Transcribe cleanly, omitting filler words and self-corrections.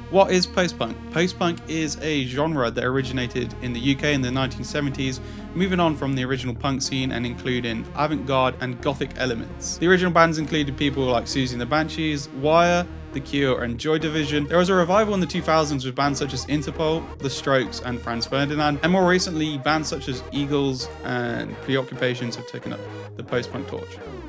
What is post-punk? Post-punk is a genre that originated in the UK in the 1970s, moving on from the original punk scene and including avant-garde and gothic elements. The original bands included people like Siouxsie and the Banshees, Wire, The Cure and Joy Division. There was a revival in the 2000s with bands such as Interpol, The Strokes and Franz Ferdinand, and more recently bands such as Eagles and Preoccupations have taken up the post-punk torch.